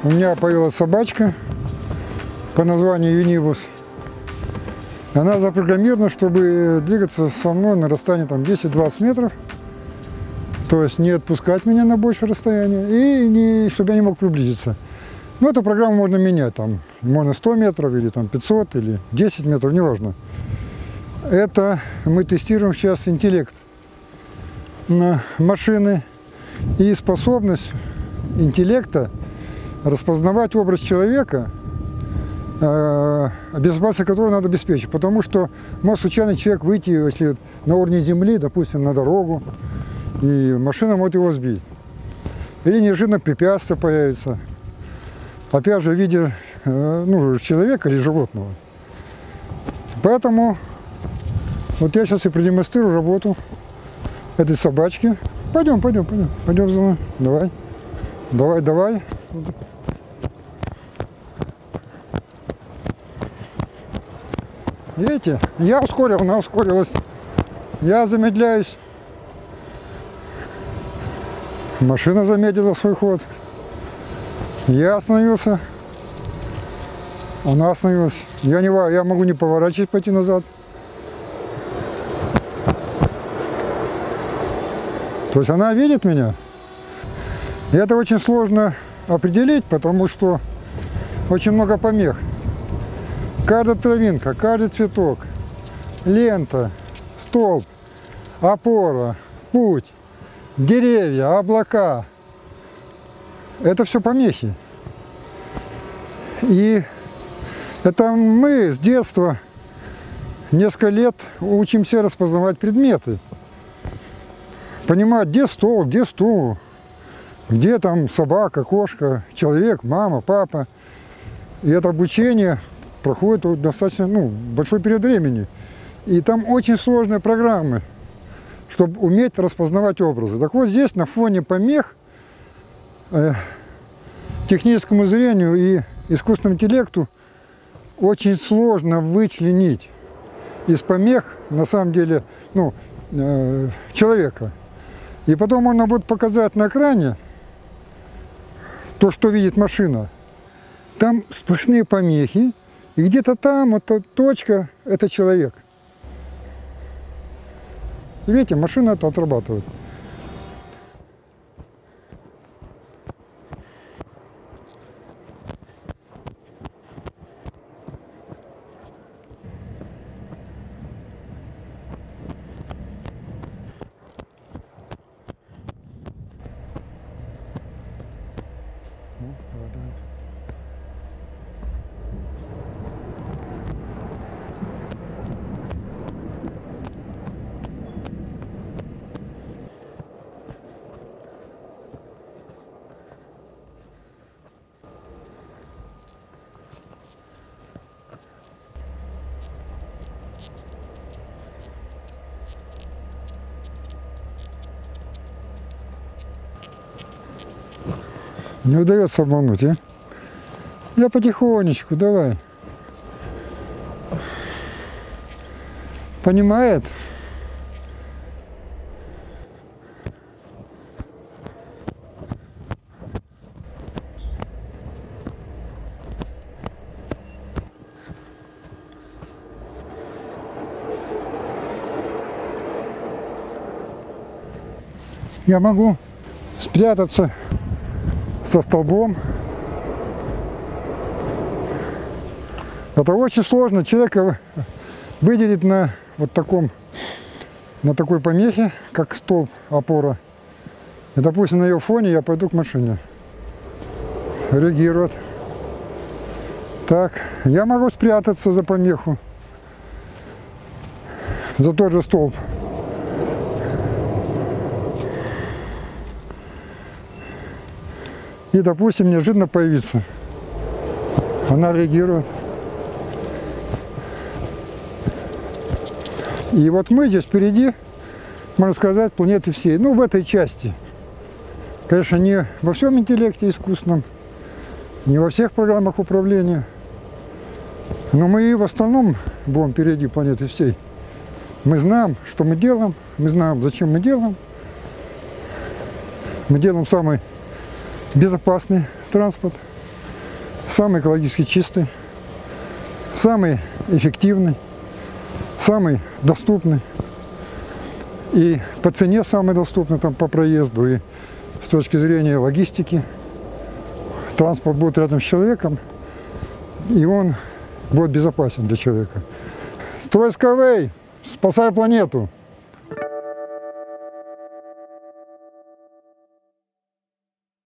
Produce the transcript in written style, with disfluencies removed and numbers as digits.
У меня появилась собачка по названию Юнибус. Она запрограммирована, чтобы двигаться со мной на расстоянии 10-20 метров. То есть не отпускать меня на большее расстояние и чтобы я не мог приблизиться. Но эту программу можно менять. Можно 100 метров или 500 или 10 метров, неважно. Это мы тестируем сейчас интеллект на машины и способность интеллекта распознавать образ человека, безопасность которого надо обеспечить. Потому что может случайно человек выйти, если на уровне земли, допустим, на дорогу, и машина может его сбить. Или неожиданно препятствие появится. Опять же, в виде человека или животного. Поэтому вот я сейчас и продемонстрирую работу этой собачки. Пойдем за мной. Давай. Видите, я ускорил, она ускорилась. Я замедляюсь. Машина замедлила свой ход. Я остановился. Она остановилась. Я могу не поворачивать, пойти назад. То есть она видит меня. И это очень сложно определить, потому что очень много помех. Каждая травинка, каждый цветок, лента, столб, опора, путь, деревья, облака. Это все помехи. И это мы с детства несколько лет учимся распознавать предметы. Понимать, где стол, где стул, где там собака, кошка, человек, мама, папа. И это обучение проходит достаточно большой период времени. И там очень сложные программы, чтобы уметь распознавать образы. Так вот здесь на фоне помех техническому зрению и искусственному интеллекту очень сложно вычленить из помех на самом деле человека. И потом можно будет показать на экране то, что видит машина. Там сплошные помехи, и где-то там вот точка – это человек. И видите, машина это отрабатывает. Не удается обмануть, а? Я потихонечку, давай. Понимает? Я могу спрятаться со столбом. Это очень сложно человека выделить на такой помехе, как столб, опора. И, допустим, на ее фоне я пойду к машине. Реагировать. Так, я могу спрятаться за помеху, за тот же столб. И, допустим, неожиданно появиться. Она реагирует. И вот мы здесь впереди, можно сказать, планеты всей. В этой части. Конечно, не во всем интеллекте искусственном, не во всех программах управления. Но мы в основном будем впереди планеты всей. Мы знаем, что мы делаем, мы знаем, зачем мы делаем. Мы делаем самый безопасный транспорт. самый экологически чистый, самый эффективный, самый доступный. И по цене самый доступный там, по проезду, и с точки зрения логистики. Транспорт будет рядом с человеком, и он будет безопасен для человека. Строй Skyway, спасай планету!